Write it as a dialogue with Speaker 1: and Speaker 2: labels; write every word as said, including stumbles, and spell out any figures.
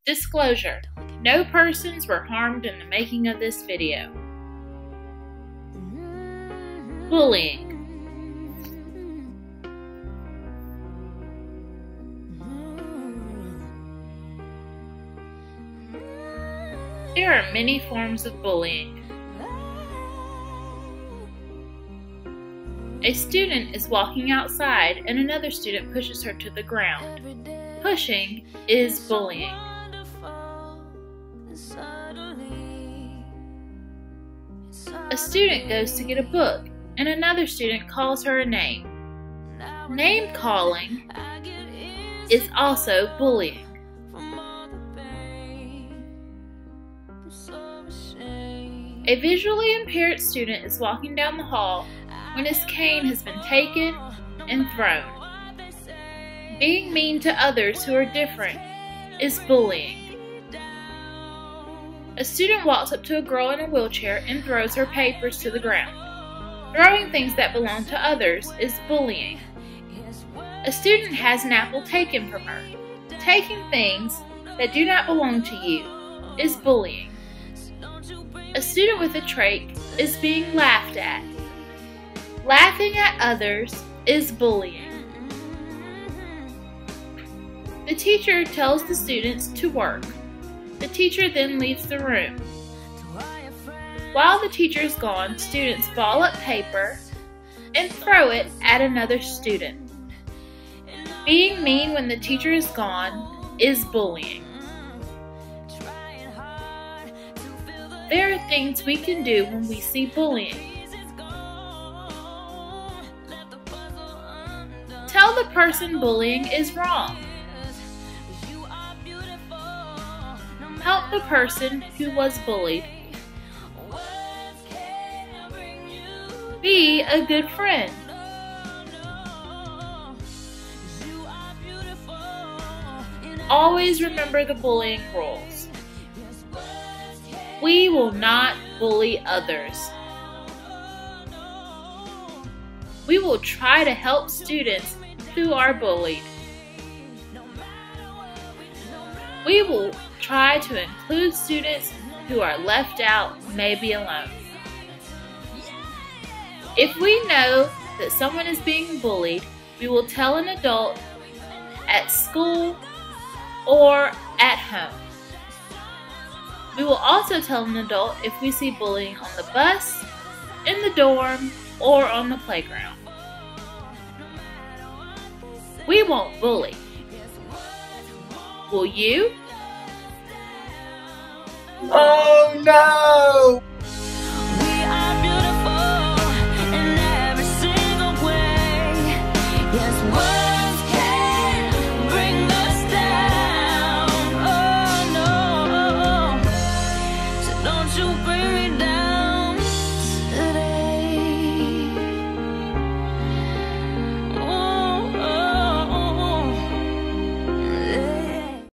Speaker 1: Disclosure: no persons were harmed in the making of this video. Bullying. There are many forms of bullying. A student is walking outside and another student pushes her to the ground. Pushing is bullying. A student goes to get a book and another student calls her a name. Name calling is also bullying. A visually impaired student is walking down the hall when his cane has been taken and thrown. Being mean to others who are different is bullying. A student walks up to a girl in a wheelchair and throws her papers to the ground. Throwing things that belong to others is bullying. A student has an apple taken from her. Taking things that do not belong to you is bullying. A student with a trach is being laughed at. Laughing at others is bullying. The teacher tells the students to work. The teacher then leaves the room. While the teacher is gone, students ball up paper and throw it at another student. Being mean when the teacher is gone is bullying. There are things we can do when we see bullying. Tell the person bullying is wrong. Help the person who was bullied. Be a good friend. Always remember the bullying rules. We will not bully others. We will try to help students who are bullied. We will try to include students who are left out, maybe alone. If we know that someone is being bullied, we will tell an adult at school or at home. We will also tell an adult if we see bullying on the bus, in the dorm, or on the playground. We won't bully. Will you?
Speaker 2: Oh no!